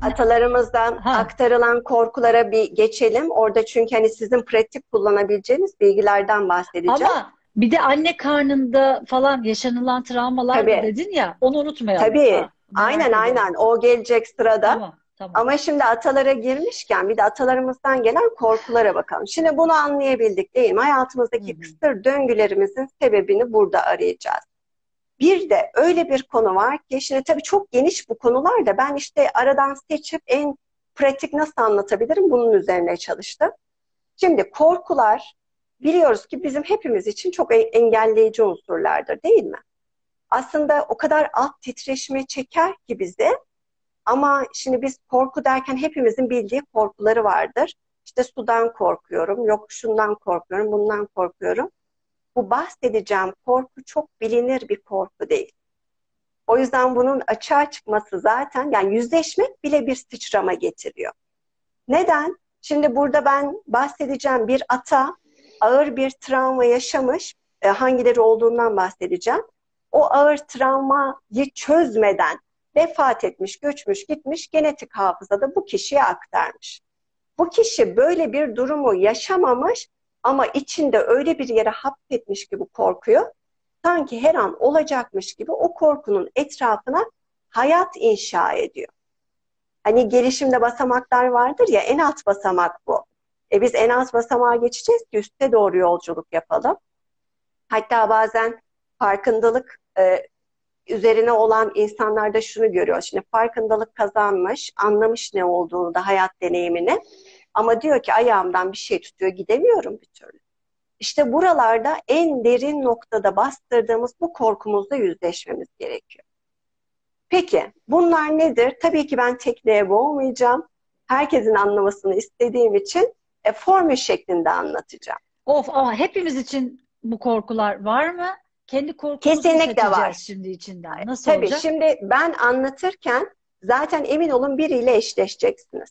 Atalarımızdan Ha. aktarılan korkulara bir geçelim. Orada çünkü hani sizin pratik kullanabileceğiniz bilgilerden bahsedeceğim. Ama bir de anne karnında falan yaşanılan travmalar da Tabii, dedin ya, onu unutmayalım. tabii. Ha, Aynen merak aynen. ediyorum. O gelecek sırada. Tamam, tamam. Ama şimdi atalara girmişken bir de atalarımızdan gelen korkulara bakalım. Şimdi bunu anlayabildik değil mi? Hı Hayatımızdaki hı. kısır döngülerimizin sebebini burada arayacağız. Bir de öyle bir konu var ki şimdi tabii çok geniş bu konular da ben işte aradan seçip en pratik nasıl anlatabilirim bunun üzerine çalıştım. Şimdi korkular biliyoruz ki bizim hepimiz için çok engelleyici unsurlardır değil mi? Aslında o kadar alt titreşime çeker ki bizi ama şimdi biz korku derken hepimizin bildiği korkuları vardır. İşte sudan korkuyorum, yok şundan korkuyorum, bundan korkuyorum. Bu bahsedeceğim korku çok bilinir bir korku değil. O yüzden bunun açığa çıkması zaten yani yüzleşmek bile bir sıçrama getiriyor. Neden? Şimdi burada ben bahsedeceğim bir ata ağır bir travma yaşamış, hangileri olduğundan bahsedeceğim. O ağır travmayı çözmeden vefat etmiş, göçmüş, gitmiş, genetik hafızada bu kişiye aktarmış. Bu kişi böyle bir durumu yaşamamış ama içinde öyle bir yere hapsetmiş ki bu korkuyu, sanki her an olacakmış gibi o korkunun etrafına hayat inşa ediyor. Hani gelişimde basamaklar vardır ya en alt basamak bu. Biz en alt basamağa geçeceğiz ki üste doğru yolculuk yapalım. Hatta bazen farkındalık üzerine olan insanlar da şunu görüyor. Şimdi farkındalık kazanmış, anlamış ne olduğunu da hayat deneyimini. Ama diyor ki ayağımdan bir şey tutuyor gidemiyorum bir türlü. İşte buralarda en derin noktada bastırdığımız bu korkumuzla yüzleşmemiz gerekiyor. Peki bunlar nedir? Tabii ki ben tekneye boğmayacağım. Herkesin anlamasını istediğim için formül şeklinde anlatacağım. Of, ama hepimiz için bu korkular var mı? Kendi korkumuzu mu Kesinlikle seçeceğiz var. şimdi içinden? Nasıl Tabii olacak? şimdi ben anlatırken zaten emin olun biriyle eşleşeceksiniz.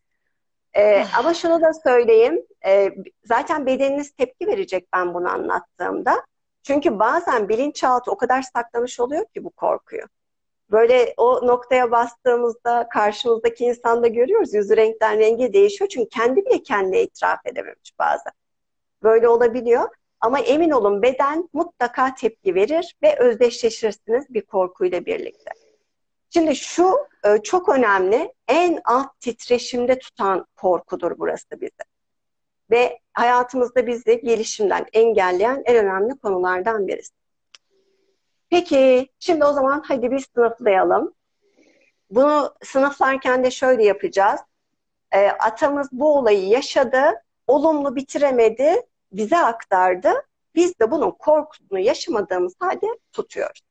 Ama Ah, şunu da söyleyeyim. Zaten bedeniniz tepki verecek ben bunu anlattığımda. Çünkü bazen bilinçaltı o kadar saklamış oluyor ki bu korkuyu. Böyle o noktaya bastığımızda karşımızdaki insanı da görüyoruz. Yüzü renkten renge değişiyor. Çünkü kendi bile kendine itiraf edememiş bazen. Böyle olabiliyor. Ama emin olun beden mutlaka tepki verir ve özdeşleşirsiniz bir korkuyla birlikte. Şimdi şu çok önemli. En alt titreşimde tutan korkudur burası bizi. Ve hayatımızda bizi gelişimden engelleyen en önemli konulardan birisi. Peki, şimdi o zaman hadi bir sınıflayalım. Bunu sınıflarken de şöyle yapacağız. Atamız bu olayı yaşadı, olumlu bitiremedi, bize aktardı. Biz de bunun korkusunu yaşamadığımız halde tutuyoruz.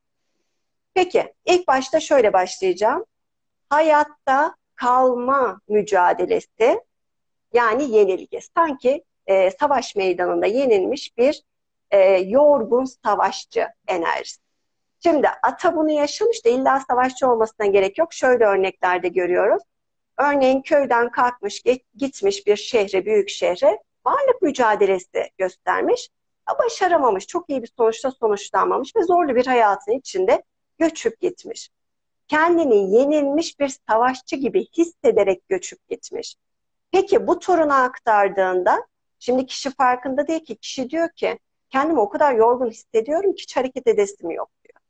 Peki, ilk başta şöyle başlayacağım. Hayatta kalma mücadelesi, yani yenilgi. Sanki savaş meydanında yenilmiş bir yorgun savaşçı enerjisi. Şimdi ata bunu yaşamış da illa savaşçı olmasına gerek yok. Şöyle örneklerde görüyoruz. Örneğin köyden kalkmış, gitmiş bir şehre, büyük şehre varlık mücadelesi göstermiş. Başaramamış, çok iyi bir sonuçta sonuçlanmamış ve zorlu bir hayatın içinde göçüp gitmiş. Kendini yenilmiş bir savaşçı gibi hissederek göçüp gitmiş. Peki bu toruna aktardığında, şimdi kişi farkında değil ki, kişi diyor ki kendimi o kadar yorgun hissediyorum ki hiç hareket edesim yok.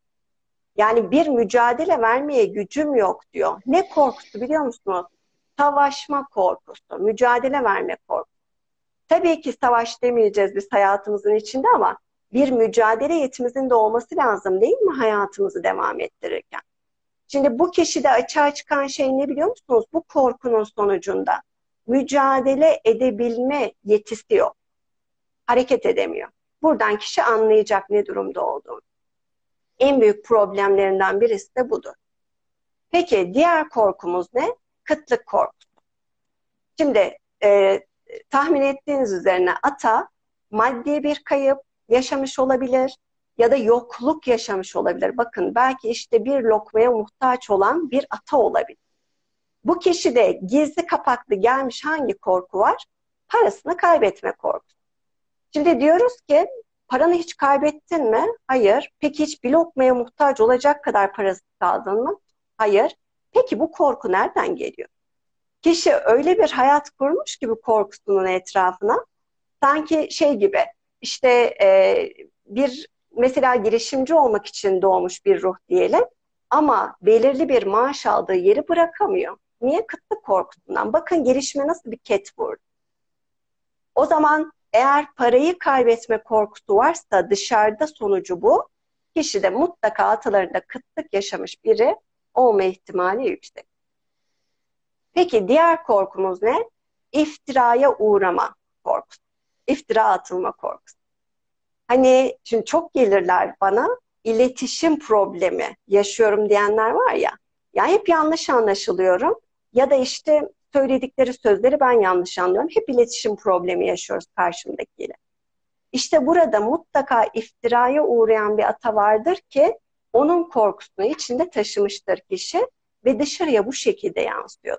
Yani bir mücadele vermeye gücüm yok diyor. Ne korkusu biliyor musunuz? Savaşma korkusu, mücadele verme korkusu. Tabii ki savaş demeyeceğiz biz hayatımızın içinde ama bir mücadele yetimizin de olması lazım değil mi hayatımızı devam ettirirken? Şimdi bu kişide açığa çıkan şey ne biliyor musunuz? Bu korkunun sonucunda mücadele edebilme yetisi yok. Hareket edemiyor. Buradan kişi anlayacak ne durumda olduğunu. En büyük problemlerinden birisi de budur. Peki diğer korkumuz ne? Kıtlık korkusu. Şimdi tahmin ettiğiniz üzerine ata maddi bir kayıp yaşamış olabilir ya da yokluk yaşamış olabilir. Bakın belki işte bir lokmaya muhtaç olan bir ata olabilir. Bu kişide gizli kapaklı gelmiş hangi korku var? Parasını kaybetme korkusu. Şimdi diyoruz ki paranı hiç kaybettin mi? Hayır. Peki hiç bir lokmaya muhtaç olacak kadar parası kaldın mı? Hayır. Peki bu korku nereden geliyor? Kişi öyle bir hayat kurmuş gibi korkusunun etrafına, sanki şey gibi işte bir mesela girişimci olmak için doğmuş bir ruh diyelim ama belirli bir maaş aldığı yeri bırakamıyor. Niye? Kıtlık korkusundan. Bakın gelişime nasıl bir ket vurdu. O zaman eğer parayı kaybetme korkusu varsa dışarıda sonucu bu. Kişi de mutlaka atalarında kıtlık yaşamış biri olma ihtimali yüksek. Peki diğer korkumuz ne? İftiraya uğrama korkusu. İftira atılma korkusu. Hani şimdi çok gelirler bana, iletişim problemi yaşıyorum diyenler var ya. Ya hep yanlış anlaşılıyorum ya da işte söyledikleri sözleri ben yanlış anlıyorum. Hep iletişim problemi yaşıyoruz karşımdakiyle. İşte burada mutlaka iftiraya uğrayan bir ata vardır ki onun korkusunu içinde taşımıştır kişi ve dışarıya bu şekilde yansıyor.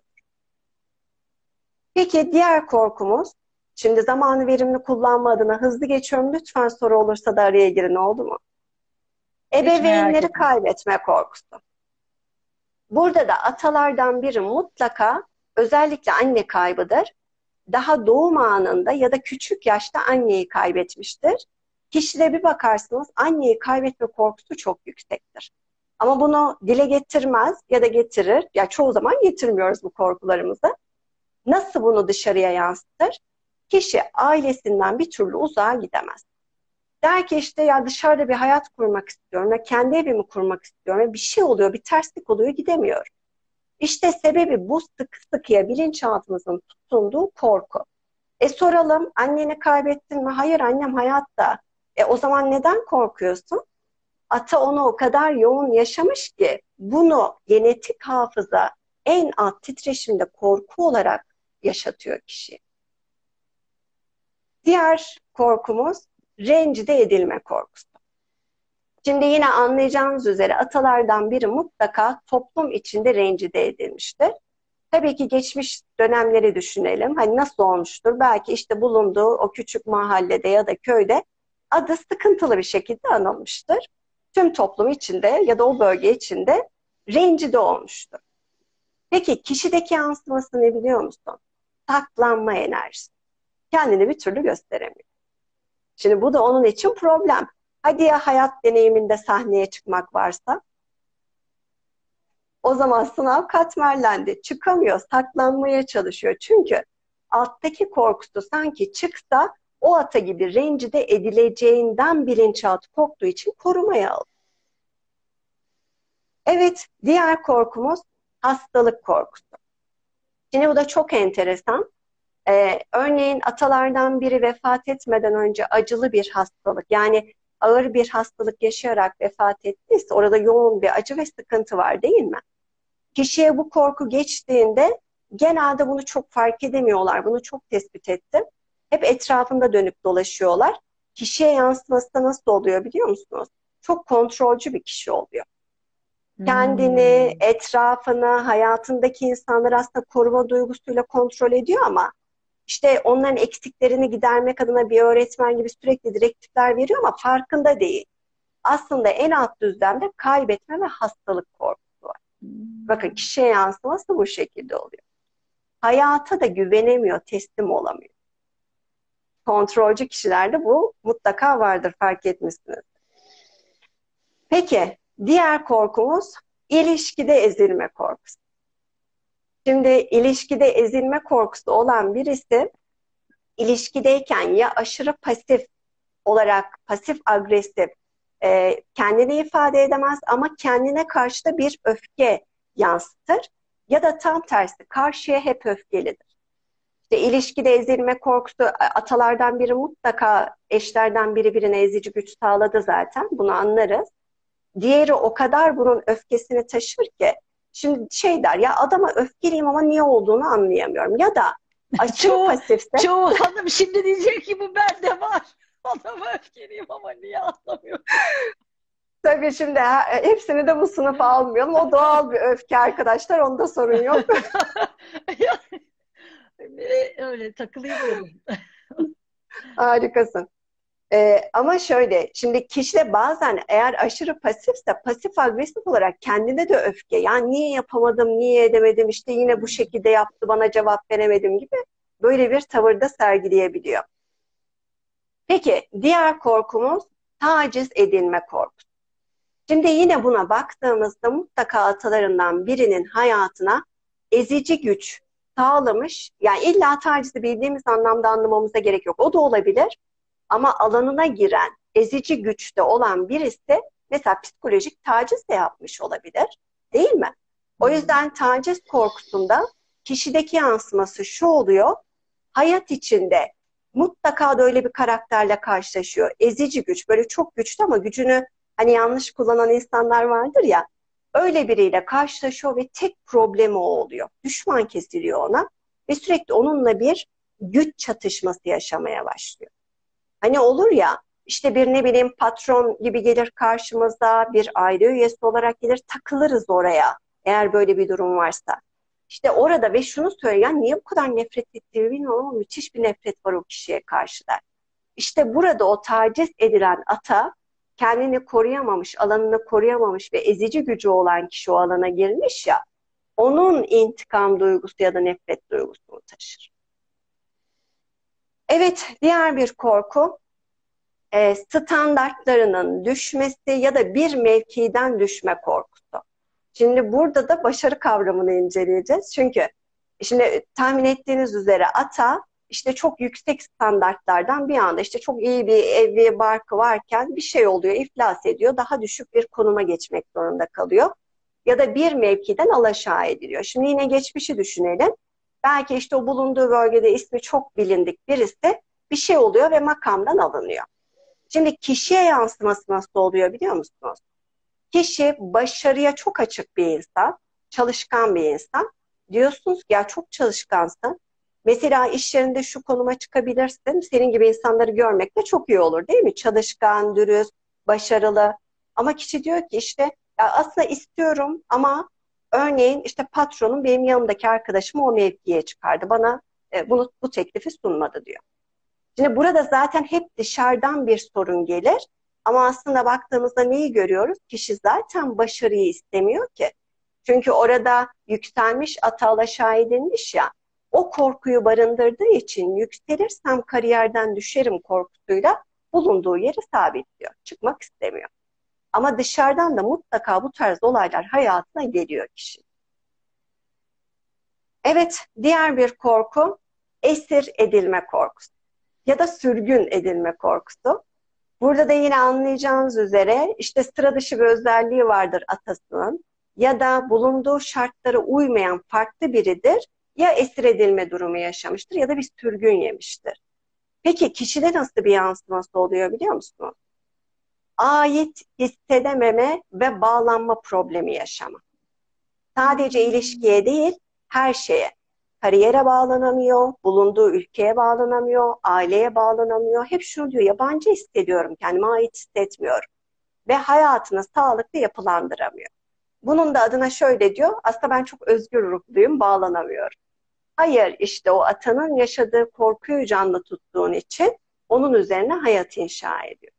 Peki diğer korkumuz, şimdi zamanı verimli kullanma adına hızlı geçiyorum. Lütfen soru olursa da araya girin, oldu mu? Hiç merak Ebeveynleri etme. kaybetme korkusu. Burada da atalardan biri mutlaka özellikle anne kaybıdır. Daha doğum anında ya da küçük yaşta anneyi kaybetmiştir. Kişide bir bakarsınız anneyi kaybetme korkusu çok yüksektir. Ama bunu dile getirmez ya da getirir. Ya çoğu zaman getirmiyoruz bu korkularımızı. Nasıl bunu dışarıya yansıtır? Kişi ailesinden bir türlü uzağa gidemez. Der ki işte ya dışarıda bir hayat kurmak istiyorum ve kendi evimi kurmak istiyorum ve bir şey oluyor, bir terslik oluyor, gidemiyorum. İşte sebebi bu sıkı sıkıya bilinçaltımızın tutunduğu korku. Soralım, anneni kaybettin mi? Hayır, annem hayatta. O zaman neden korkuyorsun? Ata onu o kadar yoğun yaşamış ki bunu genetik hafıza en alt titreşimde korku olarak yaşatıyor kişi. Diğer korkumuz rencide edilme korkusu. Şimdi yine anlayacağınız üzere atalardan biri mutlaka toplum içinde rencide edilmiştir. Tabii ki geçmiş dönemleri düşünelim. Hani nasıl olmuştur? Belki işte bulunduğu o küçük mahallede ya da köyde adı sıkıntılı bir şekilde anılmıştır. Tüm toplum içinde ya da o bölge içinde rencide olmuştur. Peki kişideki yansıması ne biliyor musun? Saklanma enerjisi. Kendini bir türlü gösteremiyor. Şimdi bu da onun için problem. Hadi ya hayat deneyiminde sahneye çıkmak varsa? O zaman sınav katmerlendi. Çıkamıyor, saklanmaya çalışıyor. Çünkü alttaki korkusu sanki çıksa o ata gibi rencide edileceğinden bilinçaltı korktuğu için korumaya alıyor. Evet, diğer korkumuz hastalık korkusu. Şimdi bu da çok enteresan. Örneğin atalardan biri vefat etmeden önce acılı bir hastalık, yani ağır bir hastalık yaşayarak vefat ettiyse orada yoğun bir acı ve sıkıntı var değil mi? Kişiye bu korku geçtiğinde genelde bunu çok fark edemiyorlar. Bunu çok tespit ettim. Hep etrafında dönüp dolaşıyorlar. Kişiye yansıması da nasıl oluyor biliyor musunuz? Çok kontrolcü bir kişi oluyor. Kendini, Hmm. etrafını, hayatındaki insanları aslında koruma duygusuyla kontrol ediyor ama işte onların eksiklerini gidermek adına bir öğretmen gibi sürekli direktifler veriyor ama farkında değil. Aslında en alt düzlemde kaybetme ve hastalık korkusu var. Bakın kişiye yansıması bu şekilde oluyor. Hayata da güvenemiyor, teslim olamıyor. Kontrolcü kişilerde bu mutlaka vardır, fark etmişsiniz. Peki, diğer korkumuz ilişkide ezilme korkusu. Şimdi ilişkide ezilme korkusu olan birisi ilişkideyken ya aşırı pasif olarak pasif agresif kendini ifade edemez ama kendine karşı da bir öfke yansıtır ya da tam tersi karşıya hep öfkelidir. İşte ilişkide ezilme korkusu atalardan biri mutlaka eşlerden biri birine ezici güç sağladı zaten, bunu anlarız. Diğeri o kadar bunun öfkesini taşır ki şimdi şey der ya adama öfkeliyim ama niye olduğunu anlayamıyorum ya da aşırı Çoğu, pasifse. çoğu hanım şimdi diyecek ki bu bende var. Adama öfkeliyim ama niye anlamıyorum? Tabii şimdi hepsini de bu sınıfa almayalım. O doğal bir öfke arkadaşlar. Onda sorun yok. Öyle takılayım dedim. Harikasın. Ama şöyle, şimdi kişi de bazen eğer aşırı pasifse pasif agresif olarak kendine de öfke. Yani niye yapamadım, niye edemedim, işte yine bu şekilde yaptı, bana cevap veremedim gibi böyle bir tavırda sergileyebiliyor. Peki diğer korkumuz taciz edilme korkusu. Şimdi yine buna baktığımızda mutlaka atalarından birinin hayatına ezici güç sağlamış. Yani illa tacizi bildiğimiz anlamda anlamamıza gerek yok. O da olabilir. Ama alanına giren, ezici güçte olan birisi mesela psikolojik taciz de yapmış olabilir. Değil mi? O Hmm. yüzden taciz korkusunda kişideki yansıması şu oluyor. Hayat içinde mutlaka da öyle bir karakterle karşılaşıyor. Ezici güç, böyle çok güçlü ama gücünü hani yanlış kullanan insanlar vardır ya. Öyle biriyle karşılaşıyor ve tek problemi o oluyor. Düşman kesiliyor ona ve sürekli onunla bir güç çatışması yaşamaya başlıyor. Hani olur ya işte bir ne bileyim patron gibi gelir karşımıza, bir aile üyesi olarak gelir, takılırız oraya eğer böyle bir durum varsa. İşte orada ve şunu söyleyen niye bu kadar nefret ettiğimi bilmiyorum ama müthiş bir nefret var o kişiye karşı der. İşte burada o taciz edilen ata kendini koruyamamış, alanını koruyamamış ve ezici gücü olan kişi o alana girmiş ya, onun intikam duygusu ya da nefret duygusunu taşır. Evet, diğer bir korku standartlarının düşmesi ya da bir mevkiden düşme korkusu. Şimdi burada da başarı kavramını inceleyeceğiz. Çünkü şimdi tahmin ettiğiniz üzere ata işte çok yüksek standartlardan bir anda işte çok iyi bir evi, barkı varken bir şey oluyor, iflas ediyor. Daha düşük bir konuma geçmek zorunda kalıyor. Ya da bir mevkiden alaşağı ediliyor. Şimdi yine geçmişi düşünelim. Belki işte o bulunduğu bölgede ismi çok bilindik birisi bir şey oluyor ve makamdan alınıyor. Şimdi kişiye yansıması nasıl oluyor biliyor musunuz? Kişi başarıya çok açık bir insan, çalışkan bir insan. Diyorsunuz ki ya çok çalışkansın. Mesela iş yerinde şu konuma çıkabilirsin. Senin gibi insanları görmek de çok iyi olur değil mi? Çalışkan, dürüst, başarılı. Ama kişi diyor ki işte ya aslında istiyorum ama örneğin işte patronum benim yanımdaki arkadaşımı o mevkiye çıkardı. Bana bu teklifi sunmadı diyor. Şimdi burada zaten hep dışarıdan bir sorun gelir. Ama aslında baktığımızda neyi görüyoruz? Kişi zaten başarıyı istemiyor ki. Çünkü orada yükselmiş, atalaşağı edilmiş ya. O korkuyu barındırdığı için yükselirsem kariyerden düşerim korkusuyla bulunduğu yeri sabitliyor. Çıkmak istemiyor. Ama dışarıdan da mutlaka bu tarz olaylar hayatına geliyor kişi. Evet, diğer bir korku esir edilme korkusu ya da sürgün edilme korkusu. Burada da yine anlayacağınız üzere işte sıra dışı bir özelliği vardır atasının ya da bulunduğu şartlara uymayan farklı biridir ya esir edilme durumu yaşamıştır ya da bir sürgün yemiştir. Peki kişide nasıl bir yansıması oluyor biliyor musunuz? Ait hissedememe ve bağlanma problemi yaşama. Sadece ilişkiye değil, her şeye. Kariyere bağlanamıyor, bulunduğu ülkeye bağlanamıyor, aileye bağlanamıyor. Hep şunu diyor, yabancı hissediyorum, kendime ait hissetmiyorum. Ve hayatını sağlıklı yapılandıramıyor. Bunun da adına şöyle diyor, aslında ben çok özgür ruhluyum, bağlanamıyorum. Hayır, işte o atanın yaşadığı korkuyu canlı tuttuğun için onun üzerine hayat inşa ediyor.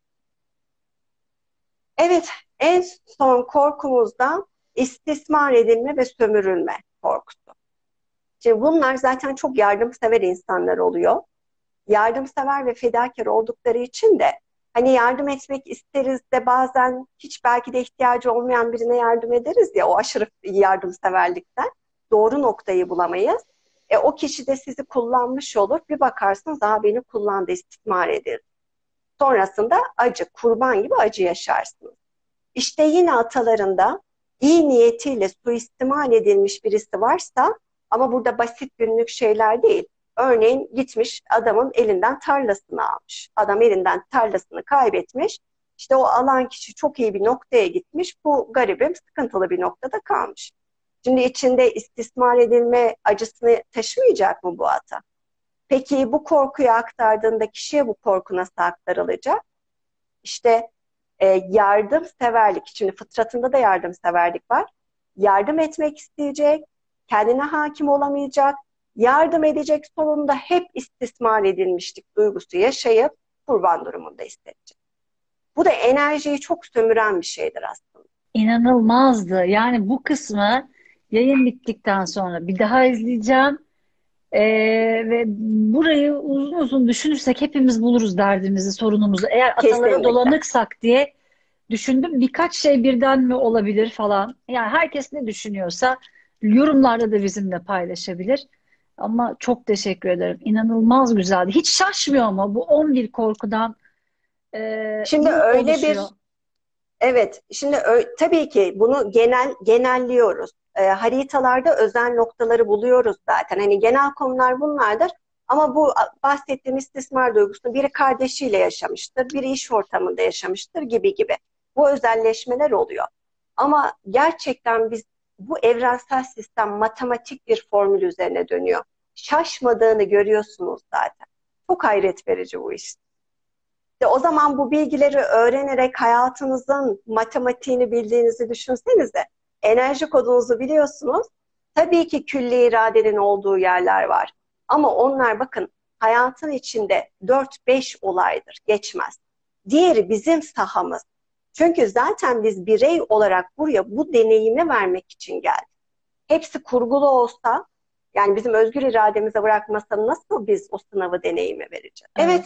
Evet, en son korkumuz da istismar edilme ve sömürülme korkusu. Şimdi bunlar zaten çok yardımsever insanlar oluyor. Yardımsever ve fedakar oldukları için de hani yardım etmek isteriz de bazen hiç belki de ihtiyacı olmayan birine yardım ederiz ya o aşırı yardımseverlikten doğru noktayı bulamayız. O kişi de sizi kullanmış olur. Bir bakarsınız daha beni kullandı, istismar edildi. Sonrasında acı, kurban gibi acı yaşarsınız. İşte yine atalarında iyi niyetiyle suistimal edilmiş birisi varsa ama burada basit günlük şeyler değil. Örneğin gitmiş adamın elinden tarlasını almış. Adam elinden tarlasını kaybetmiş. İşte o alan kişi çok iyi bir noktaya gitmiş. Bu garibim sıkıntılı bir noktada kalmış. Şimdi içinde istismar edilme acısını taşımayacak mı bu ata? Peki bu korkuyu aktardığında kişiye bu korku nasıl aktarılacak? İşte yardımseverlik, şimdi fıtratında da yardımseverlik var. Yardım etmek isteyecek, kendine hakim olamayacak, yardım edecek sonunda hep istismar edilmişlik duygusu yaşayıp kurban durumunda hissedecek. Bu da enerjiyi çok sömüren bir şeydir aslında. İnanılmazdı. Yani bu kısmı yayın bittikten sonra bir daha izleyeceğim. Ve burayı uzun uzun düşünürsek hepimiz buluruz derdimizi, sorunumuzu. Eğer atalara Kesinlikle. dolanıksak diye düşündüm. Birkaç şey birden mi olabilir falan. Yani herkes ne düşünüyorsa yorumlarda da bizimle paylaşabilir. Ama çok teşekkür ederim. İnanılmaz güzeldi. Hiç şaşmıyor ama bu 11 korkudan Şimdi mı öyle oluşuyor? bir Evet, şimdi tabii ki bunu genelliyoruz. Haritalarda özel noktaları buluyoruz zaten. Hani genel konular bunlardır. Ama bu bahsettiğim istismar duygusunu biri kardeşiyle yaşamıştır, biri iş ortamında yaşamıştır gibi gibi. Bu özelleşmeler oluyor. Ama gerçekten bu evrensel sistem matematik bir formül üzerine dönüyor. Şaşmadığını görüyorsunuz zaten. Çok hayret verici bu iş. O zaman bu bilgileri öğrenerek hayatınızın matematiğini bildiğinizi düşünsenize. Enerji kodunuzu biliyorsunuz. Tabii ki külli iradenin olduğu yerler var. Ama onlar bakın hayatın içinde 4-5 olaydır, geçmez. Diğeri bizim sahamız. Çünkü zaten biz birey olarak buraya bu deneyimi vermek için geldik. Hepsi kurgulu olsa, yani bizim özgür irademize bırakmasa nasıl biz o sınavı deneyimi vereceğiz? Evet. Evet.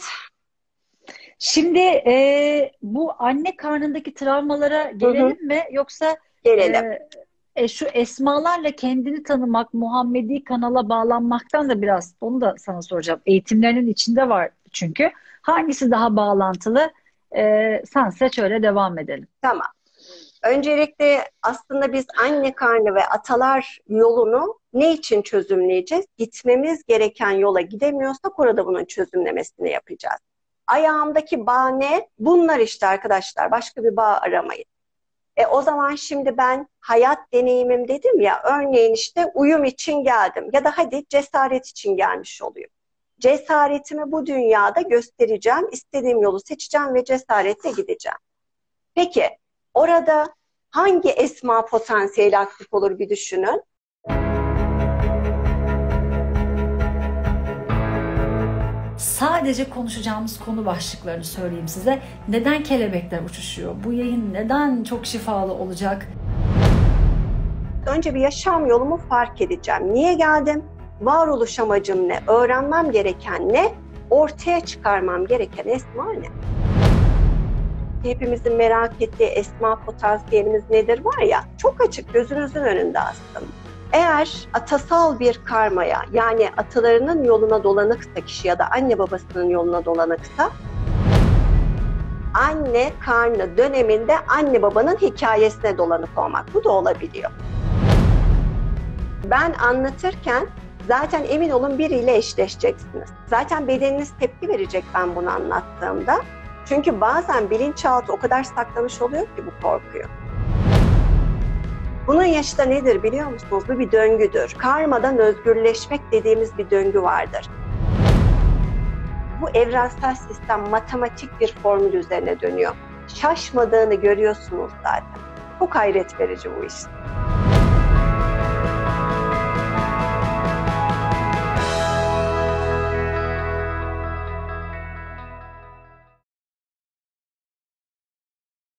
Şimdi bu anne karnındaki travmalara Hı hı, gelelim mi? Yoksa gelelim. şu esmalarla kendini tanımak, Muhammedi kanala bağlanmaktan da biraz onu da sana soracağım. Eğitimlerinin içinde var çünkü. Hangisi daha bağlantılı? Sen seç öyle devam edelim. Tamam. Öncelikle aslında biz anne karnı ve atalar yolunu ne için çözümleyeceğiz? Gitmemiz gereken yola gidemiyorsak orada bunun çözümlemesini yapacağız. Ayağımdaki bağ ne? Bunlar işte arkadaşlar. Başka bir bağ aramayın. O zaman şimdi ben hayat deneyimim dedim ya, örneğin işte uyum için geldim ya da hadi cesaret için gelmiş oluyor. Cesaretimi bu dünyada göstereceğim, istediğim yolu seçeceğim ve cesaretle gideceğim. Peki orada hangi esma potansiyeli aktif olur bir düşünün. Sadece konuşacağımız konu başlıklarını söyleyeyim size. Neden kelebekler uçuşuyor? Bu yayın neden çok şifalı olacak? Önce bir yaşam yolumu fark edeceğim. Niye geldim? Varoluş amacım ne? Öğrenmem gereken ne? Ortaya çıkarmam gereken esma ne? Hepimizin merak ettiği esma potansiyelimiz nedir var ya, çok açık, gözünüzün önünde aslında. Eğer atasal bir karmaya, yani atalarının yoluna dolanıksa kişi ya da anne babasının yoluna dolanıksa, anne karnı döneminde anne babanın hikayesine dolanık olmak, bu da olabiliyor. Ben anlatırken zaten emin olun biriyle eşleşeceksiniz. Zaten bedeniniz tepki verecek ben bunu anlattığımda. Çünkü bazen bilinçaltı o kadar saklamış oluyor ki bu korkuyu. Bunun yaşı da nedir biliyor musunuz? Bu bir döngüdür. Karmadan özgürleşmek dediğimiz bir döngü vardır. Bu evrensel sistem matematik bir formül üzerine dönüyor. Şaşmadığını görüyorsunuz zaten. Çok hayret verici bu iş.